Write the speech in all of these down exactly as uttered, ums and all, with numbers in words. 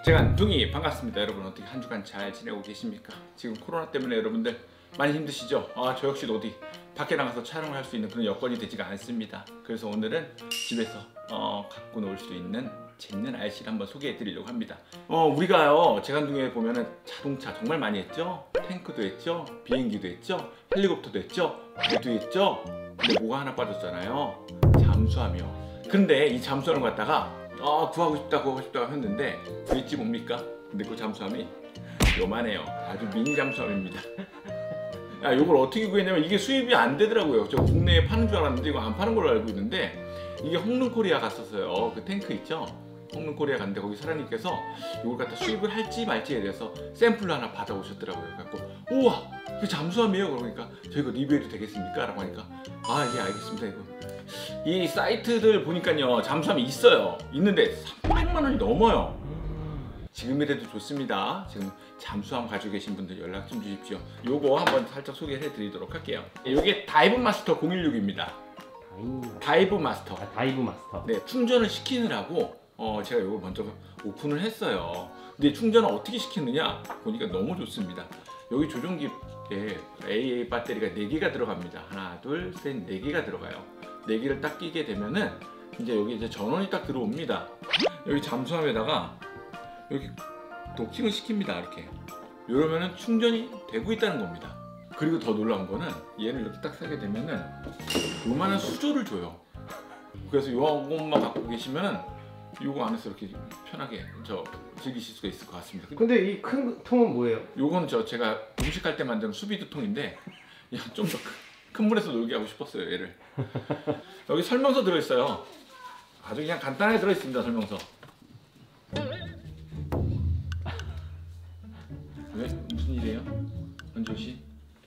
재간둥이 반갑습니다. 여러분 어떻게 한 주간 잘 지내고 계십니까? 지금 코로나 때문에 여러분들 많이 힘드시죠? 아, 저 역시도 어디 밖에 나가서 촬영을 할 수 있는 그런 여건이 되지가 않습니다. 그래서 오늘은 집에서 어, 갖고 놀 수 있는 재밌는 알씨를 한번 소개해 드리려고 합니다. 어, 우리가요 재간둥이에 보면은 자동차 정말 많이 했죠? 탱크도 했죠? 비행기도 했죠? 헬리콥터도 했죠? 배도 했죠? 근데 뭐가 하나 빠졌잖아요. 잠수함이요. 근데 이 잠수함을 갖다가 어, 구하고 싶다 구하고 싶다고 했는데 구했지 뭡니까? 근데 그 잠수함이 요만해요. 아주 미니 잠수함입니다. 야, 요걸 어떻게 구했냐면 이게 수입이 안 되더라고요. 저 국내에 파는 줄 알았는데 이거 안 파는 걸로 알고 있는데 이게 홍릉코리아 갔었어요. 그 탱크 있죠? 홍릉코리아 갔는데 거기 사장님께서 이걸 갖다 수입을 할지 말지에 대해서 샘플을 하나 받아오셨더라고요. 그래갖고 우와! 이게 잠수함이에요? 그러니까 저희가 리뷰해도 되겠습니까? 라고 하니까 아, 예, 알겠습니다. 이거 이 사이트들 보니까요 잠수함이 있어요. 있는데 삼백만 원이 넘어요. 지금이라도 좋습니다. 지금 잠수함 가지고 계신 분들 연락 좀 주십시오. 요거 한번 살짝 소개를 해드리도록 할게요. 요게 다이브 마스터 공일육입니다. 다이브, 다이브 마스터. 아, 다이브 마스터. 네, 충전을 시키느라고 어, 제가 요걸 먼저 오픈을 했어요. 근데 충전을 어떻게 시키느냐 보니까 너무 좋습니다. 여기 조종기에 에이에이 배터리가 네 개가 들어갑니다. 하나, 둘, 셋, 네 개가 들어가요. 네 개를 딱 끼게 되면은 이제 여기 이제 전원이 딱 들어옵니다. 여기 잠수함에다가 여기 도킹을 시킵니다. 이렇게. 이러면은 충전이 되고 있다는 겁니다. 그리고 더 놀라운 거는 얘를 이렇게 딱 사게 되면은 요만한 수조를 줘요. 그래서 요것만 갖고 계시면은 요거 안에서 이렇게 편하게 저 즐기실 수가 있을 것 같습니다. 근데 이 큰 통은 뭐예요? 요건 저 제가 음식할 때 만든 수비드 통인데 좀 더 큰 물에서 놀게 하고 싶었어요. 얘를. 여기 설명서 들어있어요. 아주 그냥 간단하게 들어있습니다. 설명서. 왜? 무슨 일이에요? 은조씨?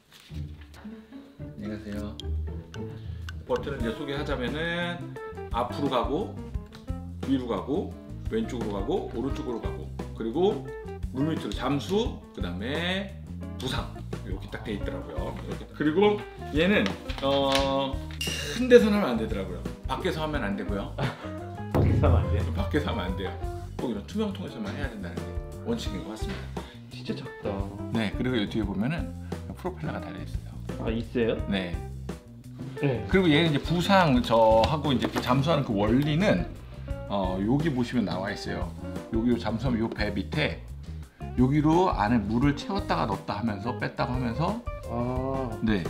안녕하세요. 버튼을 이제 소개하자면은 앞으로 가고 위로 가고 왼쪽으로 가고 오른쪽으로 가고 그리고 물 밑으로 잠수 그 다음에 부상 이렇게 딱 돼 있더라고요. 이렇게. 그리고 얘는 어, 큰 데서 하면 안 되더라고요. 밖에서 하면 안 되고요. 밖에서 하면 안 돼요? 밖에서 하면 안 돼요. 꼭 이런 투명통에서만 해야 된다는 게 원칙인 것 같습니다. 진짜 작다. 네, 그리고 이 뒤에 보면은 프로펠러가 달려 있어요. 아, 있어요? 네. 네. 그리고 얘는 이제 부상 저하고 이제 그 잠수하는 그 원리는 어, 여기 보시면 나와 있어요. 여기 요 잠수함 요 배 밑에 여기로 안에 물을 채웠다가 넣었다 하면서 뺐다가 하면서 아. 네.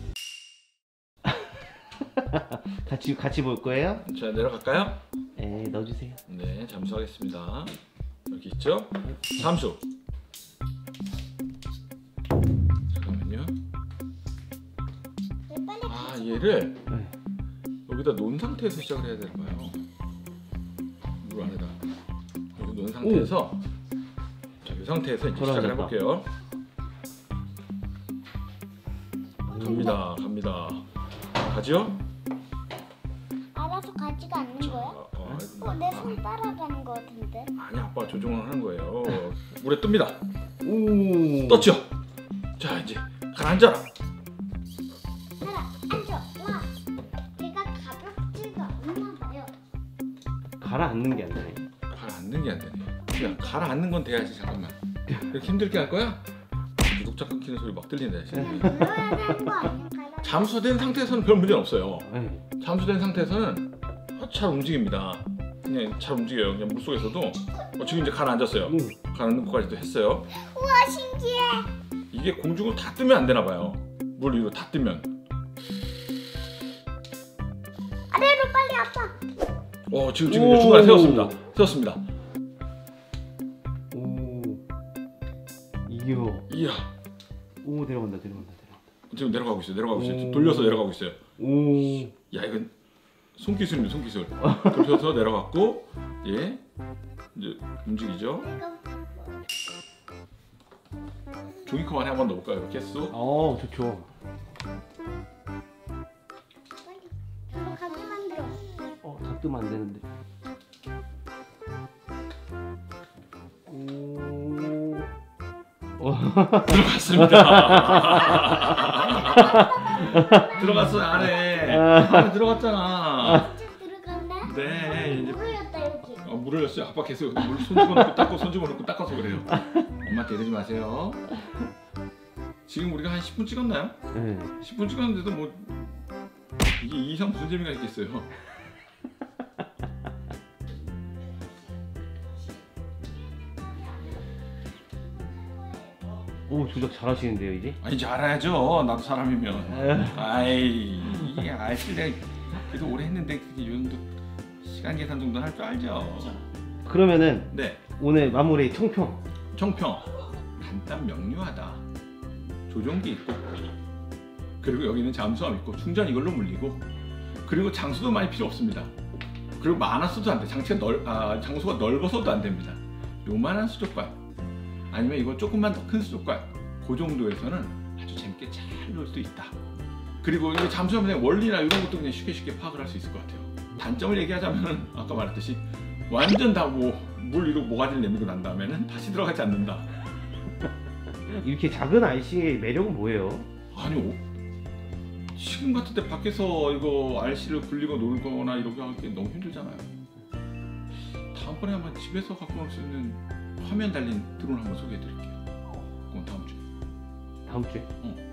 같이 같이 볼 거예요? 자, 내려갈까요? 네, 넣어주세요. 네, 잠수하겠습니다. 여기 있죠? 잠수. 잠깐만요. 아, 얘를 네. 여기다 놓은 상태에서 시작을 해야 되나 봐요. 물 안에다. 여기 놓은 상태에서 자, 이 상태에서 이제 시작을 해볼게요. 갑니다, 갑니다. 가죠? 알아서 가지가 않는 거야? 어, 어, 어, 내 손 따라가는 거 같은데? 아니, 아빠 조종을 하는 거예요. 물에 뜹니다. 오. 떴죠? 자, 이제 가라앉아라. 하나, 앉아, 와. 얘가 가볍지가 않나 봐요. 가라앉는 게 안 되네. 가라앉는 게 안 되네. 야, 가라앉는 건 돼야지. 잠깐만. 이렇게 힘들게 할 거야? 구독자 끊기는 소리 막 들린다. 지금. 눌러야 되는 거 아니야? 가라. 잠수된 상태에서는 별 문제는 없어요. 네. 잠수된 상태에서는 잘 움직입니다. 그냥 잘 움직여요. 그냥 물속에서도. 어, 지금 이제 가라앉았어요. 오. 가라앉는 것까지도 했어요. 우와, 신기해. 이게 공중으로 다 뜨면 안 되나 봐요. 물 위로 다 뜨면. 아래로 빨리 아빠. 어, 지금 지금 이제 중간에 세웠습니다. 세웠습니다. 오. 이겨. 이야. 오, 내려간다, 내려간다, 내려간다. 지금 내려가고 있어요. 내려가고 있어요. 지금 오. 돌려서 내려가고 있어요. 오. 야, 이건 손기술입니다. 손기술. 돌려서 내려갔고, 예, 이제 움직이죠. 내가 종이컵 안에 한번 넣어볼까요? 개수. 어, 좋죠. 빨리 저로 가게 만들어. 어, 다 뜨면 안 되는데. 오. 어. 들어갔습니다. 들어갔어요. 안에. 안에 들어갔잖아. 들어갔네? 네, 이제 물이었다 여기. 어, 물 흘렸어요. 아빠 계속 물 손 집어넣고 닦고 손 집어넣고 닦아서 그래요. 엄마한테 이러지 마세요. 지금 우리가 한 십 분 찍었나요? 네. 십 분 찍었는데도 뭐 이게 이 이상 무슨 재미가 있겠어요. 오 조작 잘하시는데요 이제? 아니 이제 알아야죠. 나도 사람이면. 아이 이게 알지 내가 그래도 오래 했는데 그게 이 정도 시간 계산 정도는 할 줄 알죠. 그러면은 네. 오늘 마무리 총평. 총평 간단 명료하다. 조종기 있고 그리고 여기는 잠수함 있고 충전 이걸로 물리고 그리고 장수도 많이 필요 없습니다. 그리고 많았어도 안 돼. 장치가 넓, 아, 장소가 넓어서도 안 됩니다. 요만한 수족관 아니면 이거 조금만 더 큰 수족관 그 정도에서는 아주 재밌게 잘 놀 수 있다. 그리고 이 잠수함의 원리나 이런 것도 그냥 쉽게 쉽게 파악을 할 수 있을 것 같아요. 단점을 얘기하자면 아까 말했듯이 완전 다 뭐 물 이렇게 모가지를 내밀고 난 다음에는 다시 들어가지 않는다. 이렇게 작은 알씨의 매력은 뭐예요? 아니요. 지금 같은 때 밖에서 이거 알씨를 굴리고 놀거나 이렇게 하기 너무 힘들잖아요. 다음번에 한번 집에서 갖고 놀 수 있는 화면 달린 드론 한번 소개해 드릴게요. 그건 다음 주에. 다음 주에. 어.